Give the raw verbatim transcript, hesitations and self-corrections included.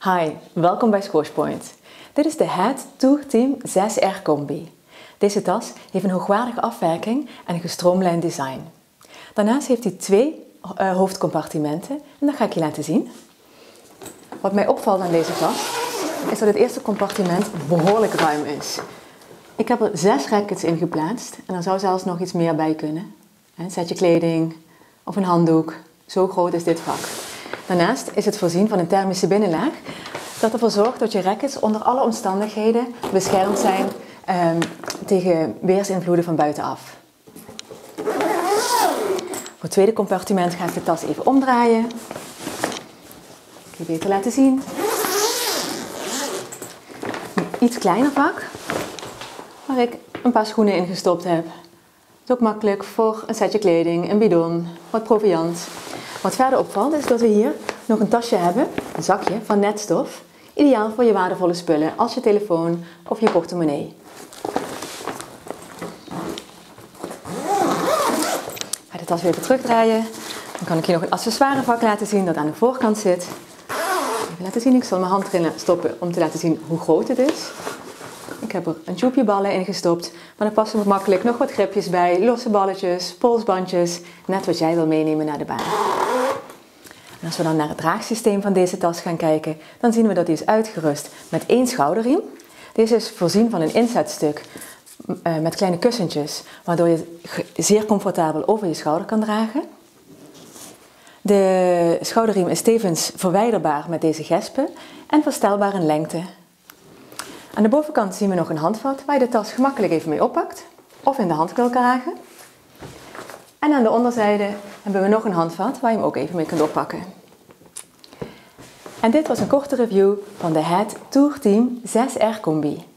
Hi, welkom bij Squashpoint. Dit is de Het Tour Team zes R Combi. Deze tas heeft een hoogwaardige afwerking en een gestroomlijnd design. Daarnaast heeft hij twee uh, hoofdcompartimenten en dat ga ik je laten zien. Wat mij opvalt aan deze tas is dat het eerste compartiment behoorlijk ruim is. Ik heb er zes rackets in geplaatst en er zou zelfs nog iets meer bij kunnen. Een setje kleding of een handdoek, zo groot is dit vak. Daarnaast is het voorzien van een thermische binnenlaag dat ervoor zorgt dat je rackets onder alle omstandigheden beschermd zijn um, tegen weersinvloeden van buitenaf. Voor het tweede compartiment ga ik de tas even omdraaien. Ik je beter laten zien. Een iets kleiner vak waar ik een paar schoenen in gestopt heb. Het is ook makkelijk voor een setje kleding, een bidon, wat proviant. Wat verder opvalt is dat we hier nog een tasje hebben, een zakje van netstof. Ideaal voor je waardevolle spullen als je telefoon of je portemonnee. Ik ga de tas weer even terugdraaien. Dan kan ik je nog een accessoirevak laten zien dat aan de voorkant zit. Even laten zien, ik zal mijn hand erin stoppen om te laten zien hoe groot het is. Ik heb er een tjoepje ballen in gestopt, maar er passen er makkelijk nog wat gripjes bij, losse balletjes, polsbandjes, net wat jij wil meenemen naar de baan. En als we dan naar het draagsysteem van deze tas gaan kijken, dan zien we dat die is uitgerust met één schouderriem. Deze is voorzien van een inzetstuk uh, met kleine kussentjes, waardoor je zeer comfortabel over je schouder kan dragen. De schouderriem is tevens verwijderbaar met deze gespen en verstelbaar in lengte. Aan de bovenkant zien we nog een handvat waar je de tas gemakkelijk even mee oppakt of in de hand kan dragen. En aan de onderzijde hebben we nog een handvat waar je hem ook even mee kunt oppakken. En dit was een korte review van de Het Tour Team zes R Combi.